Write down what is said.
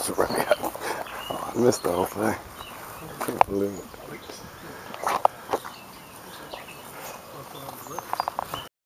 Oh, I missed the whole thing. I can't believe it.